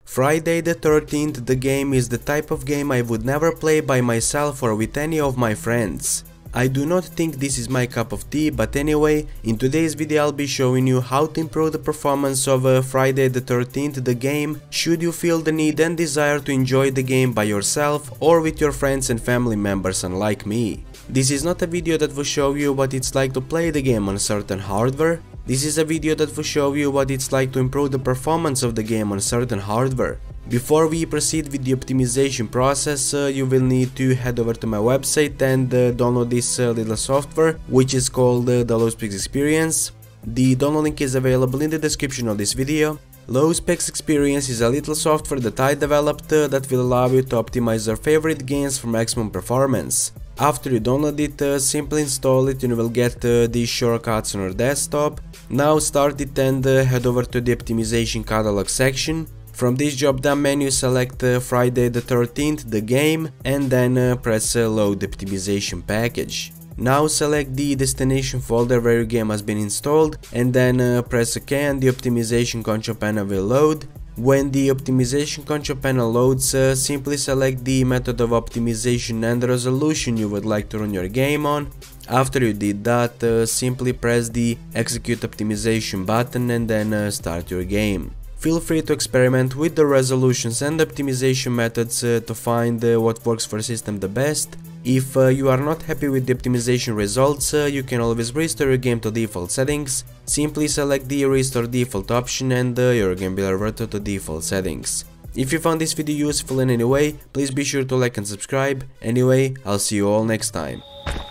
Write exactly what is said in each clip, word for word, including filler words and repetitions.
Friday the thirteenth, the game, is the type of game I would never play by myself or with any of my friends. I do not think this is my cup of tea, but anyway, in today's video I'll be showing you how to improve the performance of uh, Friday the thirteenth, the game, should you feel the need and desire to enjoy the game by yourself or with your friends and family members unlike me. This is not a video that will show you what it's like to play the game on certain hardware. This is a video that will show you what it's like to improve the performance of the game on certain hardware. Before we proceed with the optimization process, uh, you will need to head over to my website and uh, download this uh, little software, which is called uh, the Low Specs Experience. The download link is available in the description of this video. Low Specs Experience is a little software that I developed uh, that will allow you to optimize your favorite games for maximum performance. After you download it, uh, simply install it and you will get uh, these shortcuts on your desktop. Now start it and uh, head over to the optimization catalog section. From this drop down menu, select uh, Friday the thirteenth, the game, and then uh, press uh, load optimization package. Now select the destination folder where your game has been installed and then uh, press OK and the optimization control panel will load. When the optimization control panel loads, uh, simply select the method of optimization and the resolution you would like to run your game on. After you did that, uh, simply press the execute optimization button and then uh, start your game. Feel free to experiment with the resolutions and optimization methods uh, to find uh, what works for your system the best. If uh, you are not happy with the optimization results, uh, you can always restore your game to default settings. Simply select the restore default option and uh, your game will revert to default settings. If you found this video useful in any way, please be sure to like and subscribe. Anyway, I'll see you all next time.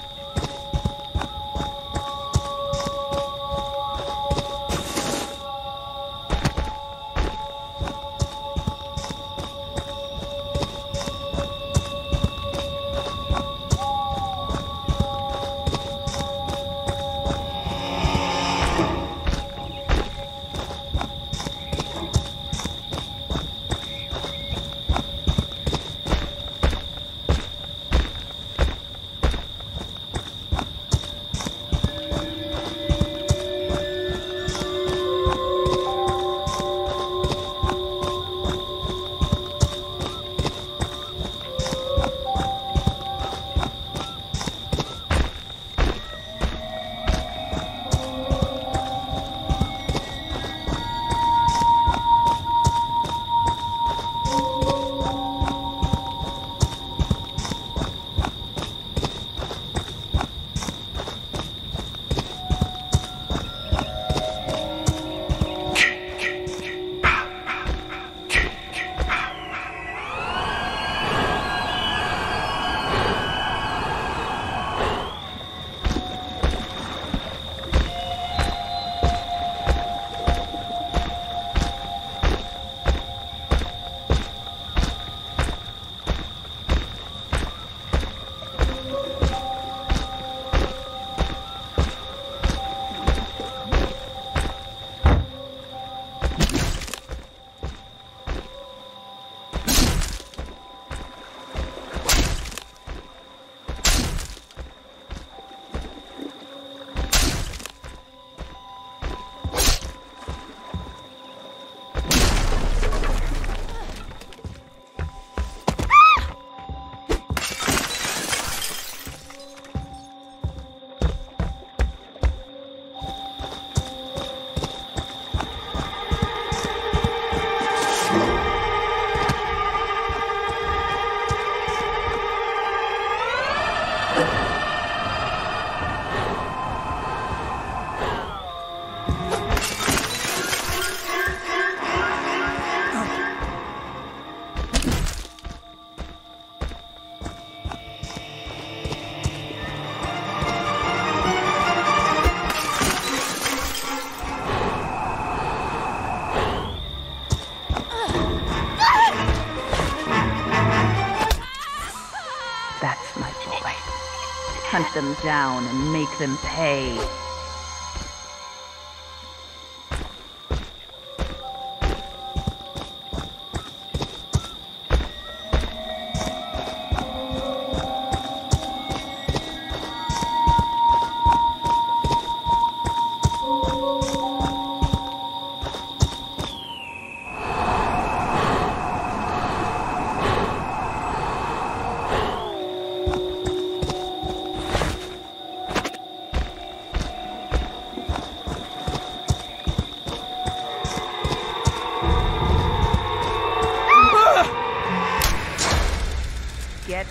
Hunt them down and make them pay.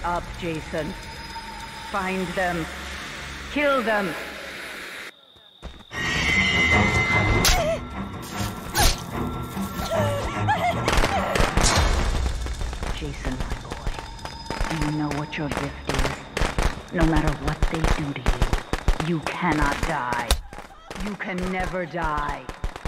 up, Jason. Find them. Kill them. Jason, my boy, do you know what your gift is? No matter what they do to you, you cannot die. You can never die.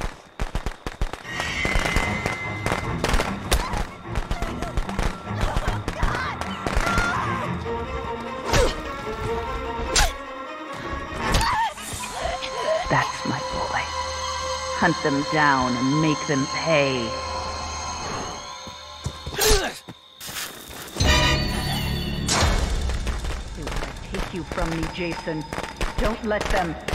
That's my boy. Hunt them down and make them pay. They want to take you from me, Jason. Don't let them.